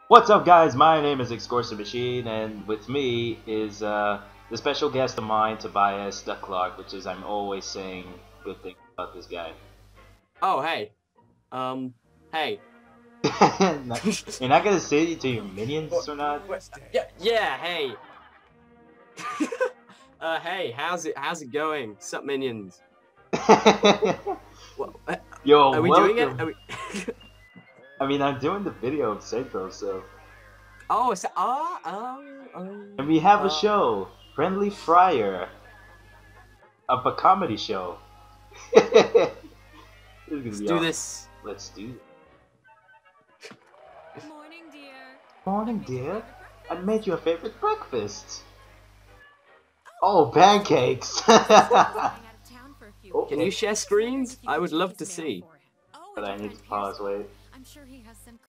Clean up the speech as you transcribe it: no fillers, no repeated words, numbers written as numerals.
What's up, guys? My name is Excorsa Machine, and with me is the special guest of mine, Tobias the Clark, which is I'm always saying good things about this guy. Oh, hey. Hey. You're not gonna say it to your minions or not? Yeah, hey. Hey, how's it going? Sup, minions? Well, Yo, are we welcome. doing it? Are we... I mean, I'm doing the video of Central, so. Oh, so, And we have a show, Friendly Friar, of a comedy show. Let's do this. Let's do it. Morning, dear. Morning, dear. I made you a favorite breakfast. Oh, pancakes! Can you share screens? I would love to see. But I need to pause, wait. I'm sure he has some